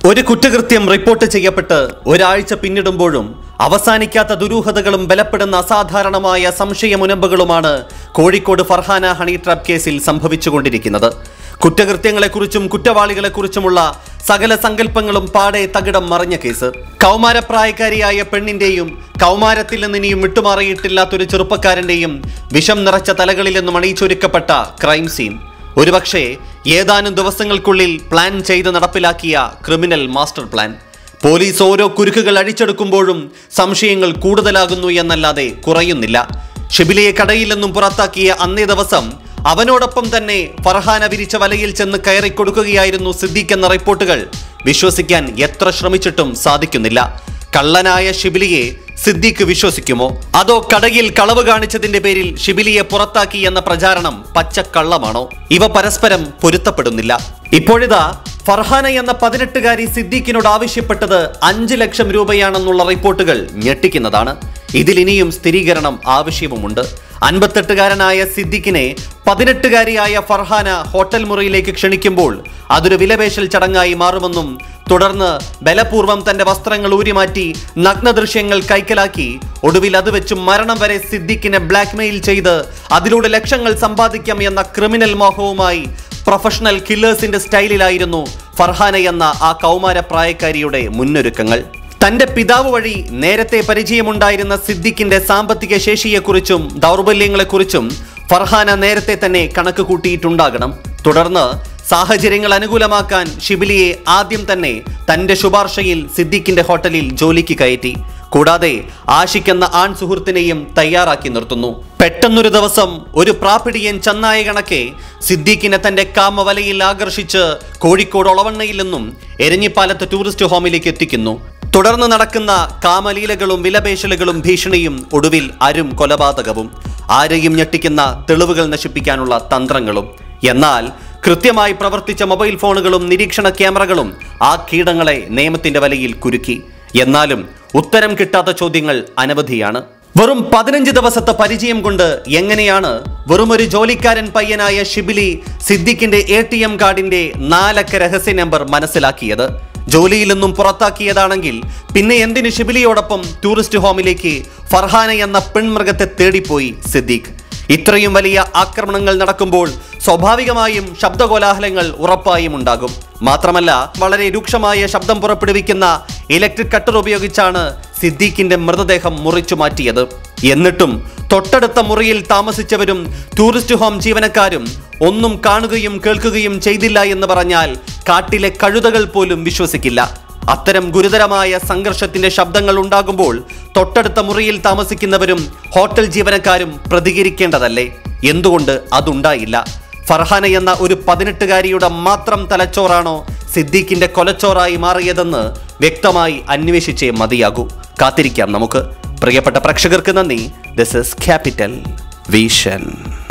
ഒരു കുറ്റകൃത്യം റിപ്പോർട്ട് ചെയ്യപ്പെട്ട് ഒരാഴ്ച പിന്നിടുമ്പോഴും അവസാനിക്കാത്ത ദുരൂഹതകളും ബലപ്പെടുന്ന അസാധാരണമായ സംശയമുനമ്പുകളുമാണ് കോഴിക്കോട് ഫർഹാന ഹണി ട്രാപ്പ് കേസിൽ സംഭവിച്ചുകൊണ്ടിരിക്കുന്നത്. കുറ്റകൃത്യങ്ങളെക്കുറിച്ചും കുറ്റവാളികളെക്കുറിച്ചുമുള്ള സകല സങ്കല്പങ്ങളും പാടെ തകിടം മറിഞ്ഞ കേസ്. കൗമാരപ്രായക്കാരിയായ പെണ്ണിന്റെയും കൗമാരത്തിൽ നിന്നിനിയും വിട്ടുമാറിയിട്ടില്ലാത്തൊരു ചെറുപ്പക്കാരന്റെയും വിഷം നിറച്ച തലകളിൽ നിന്നും അണിയിച്ചൊരുക്കപ്പെട്ട ക്രൈം സീൻ. ഒരുപക്ഷെ ഏതാനും ദിവസങ്ങൾക്കുള്ളിൽ പ്ലാൻ ചെയ്ത് നടപ്പിലാക്കിയ ക്രിമിനൽ മാസ്റ്റർ പ്ലാൻ. പോലീസ് ഓരോ കുരുക്കുകൾ അഴിച്ചെടുക്കുമ്പോഴും സംശയങ്ങൾ കൂടുതലാകുന്നു എന്നല്ലാതെ കുറയുന്നില്ല. ഷിബിലിയെ കടയിൽ നിന്നും പുറത്താക്കിയ അന്നേ ദിവസം അവനോടൊപ്പം തന്നെ ഫർഹാന വിരിച്ച വലയിൽ ചെന്ന് കയറിക്കൊടുക്കുകയായിരുന്നു സിദ്ദീഖ് എന്ന റിപ്പോർട്ടുകൾ വിശ്വസിക്കാൻ എത്ര ശ്രമിച്ചിട്ടും സാധിക്കുന്നില്ല. കള്ളനായ ഷിബിലിയെ സിദ്ദീഖ് വിശ്വസിക്കുമോ? അതോ കടയിൽ കളവ് കാണിച്ചതിന്റെ പേരിൽ ഷിബിലിയെ പുറത്താക്കി എന്ന പ്രചാരണം പച്ചക്കള്ളമാണോ? ഇവ പരസ്പരം പൊരുത്തപ്പെടുന്നില്ല. ഇപ്പോഴിതാ ഫർഹാന എന്ന 18-കാരി സിദ്ദീഖിനോട് ആവശ്യപ്പെട്ടത് 5 ലക്ഷം രൂപയാണെന്നുള്ള റിപ്പോർട്ടുകൾ ഞെട്ടിക്കുന്നതാണ്. ഇതിലിനിയും സ്ഥിരീകരണം ആവശ്യവുമുണ്ട്. 58-കാരനായ സിദ്ദീഖിനെ 18-കാരിയായ ഫർഹാന ഹോട്ടൽ മുറിയിലേക്ക് ക്ഷണിക്കുമ്പോൾ അതൊരു വിലപേശൽ ചടങ്ങായി മാറുമെന്നും തുടർന്ന് ബലപൂർവം തന്റെ വസ്ത്രങ്ങൾ ഊരിമാറ്റി നഗ്നദൃശ്യങ്ങൾ കൈക്കലാക്കി ഒടുവിൽ അത് വെച്ച് മരണം വരെ സിദ്ദീഖിനെ ബ്ലാക്ക്മെയിൽ ചെയ്ത് അതിലൂടെ ലക്ഷങ്ങൾ സമ്പാദിക്കാം എന്ന ക്രിമിനൽ മോഹവുമായി പ്രൊഫഷണൽ കില്ലേഴ്സിന്റെ സ്റ്റൈലിലായിരുന്നു ഫർഹാന എന്ന ആ കൗമാരപ്രായക്കാരിയുടെ മുന്നൊരുക്കങ്ങൾ. തന്റെ പിതാവ് വഴി നേരത്തെ പരിചയമുണ്ടായിരുന്ന സിദ്ദീഖിന്റെ സാമ്പത്തിക ശേഷിയെക്കുറിച്ചും ദൗർബല്യങ്ങളെക്കുറിച്ചും ഫർഹാന നേരത്തെ തന്നെ കണക്ക് കൂട്ടിയിട്ടുണ്ടാകണം. തുടർന്ന് സാഹചര്യങ്ങൾ അനുകൂലമാക്കാൻ ഷിബിലിയെ ആദ്യം തന്നെ തന്റെ ശുപാർശയിൽ സിദ്ദീഖിന്റെ ഹോട്ടലിൽ ജോലിക്ക് കയറ്റി. കൂടാതെ ആഷിഖ് എന്ന ആൺ സുഹൃത്തിനെയും തയ്യാറാക്കി നിർത്തുന്നു. പെട്ടെന്നൊരു ദിവസം ഒരു പ്രാപിടിയൻ ചന്നായ കണക്കെ സിദ്ദീഖിനെ തന്റെ കാമവലയിൽ ആകർഷിച്ച് കോഴിക്കോട് ഒളവണ്ണയിൽ നിന്നും എരഞ്ഞിപ്പാലത്ത് ടൂറിസ്റ്റ് ഹോമിലേക്ക് എത്തിക്കുന്നു. തുടർന്ന് നടക്കുന്ന കാമലീലകളും വിലപേശലുകളും ഭീഷണിയും ഒടുവിൽ അരും കൊലപാതകവും, ആരെയും ഞെട്ടിക്കുന്ന തെളിവുകൾ നശിപ്പിക്കാനുള്ള തന്ത്രങ്ങളും. എന്നാൽ കൃത്യമായി പ്രവർത്തിച്ച മൊബൈൽ ഫോണുകളും നിരീക്ഷണ ക്യാമറകളും ആ കീടങ്ങളെ നിയമത്തിന്റെ വലയിൽ കുരുക്കി. എന്നാലും ഉത്തരം കിട്ടാത്ത ചോദ്യങ്ങൾ അനവധിയാണ്. വെറും 15 ദിവസത്തെ പരിചയം കൊണ്ട് എങ്ങനെയാണ് വെറുമൊരു ജോലിക്കാരൻ പയ്യനായ ഷിബിലി സിദ്ദീഖിന്റെ ATM കാർഡിന്റെ 4 അക്ക രഹസ്യ നമ്പർ മനസ്സിലാക്കിയത്? ജോലിയിൽ നിന്നും പുറത്താക്കിയതാണെങ്കിൽ പിന്നെ എന്തിന് ഷിബിലിയോടൊപ്പം ടൂറിസ്റ്റ് ഹോമിലേക്ക് ഫർഹാന എന്ന പെൺമൃഗത്തെ തേടിപ്പോയി സിദ്ദീഖ്? ഇത്രയും വലിയ ആക്രമണങ്ങൾ നടക്കുമ്പോൾ സ്വാഭാവികമായും ശബ്ദകോലാഹലങ്ങൾ ഉറപ്പായും ഉണ്ടാകും. മാത്രമല്ല, വളരെ രൂക്ഷമായ ശബ്ദം പുറപ്പെടുവിക്കുന്ന ഇലക്ട്രിക് കട്ടർ ഉപയോഗിച്ചാണ് സിദ്ദീഖിന്റെ മൃതദേഹം മുറിച്ചു മാറ്റിയത്. എന്നിട്ടും തൊട്ടടുത്ത മുറിയിൽ താമസിച്ചവരും ടൂറിസ്റ്റ് ഹോം ജീവനക്കാരും ഒന്നും കാണുകയും കേൾക്കുകയും ചെയ്തില്ല എന്ന് പറഞ്ഞാൽ കാട്ടിലെ കഴുതകൾ പോലും വിശ്വസിക്കില്ല. അത്തരം ഗുരുതരമായ സംഘർഷത്തിന്റെ ശബ്ദങ്ങൾ ഉണ്ടാകുമ്പോൾ തൊട്ടടുത്ത മുറിയിൽ താമസിക്കുന്നവരും ഹോട്ടൽ ജീവനക്കാരും പ്രതികരിക്കേണ്ടതല്ലേ? എന്തുകൊണ്ട് അതുണ്ടായില്ല? ഫർഹാന എന്ന ഒരു 18-കാരിയുടെ മാത്രം തലച്ചോറാണോ സിദ്ദീഖിന്റെ കൊലച്ചോറായി മാറിയതെന്ന് വ്യക്തമായി അന്വേഷിച്ചേ മതിയാകൂ. കാത്തിരിക്കാം നമുക്ക്. പ്രിയപ്പെട്ട പ്രേക്ഷകർക്ക് നന്ദി. This is Capital vision.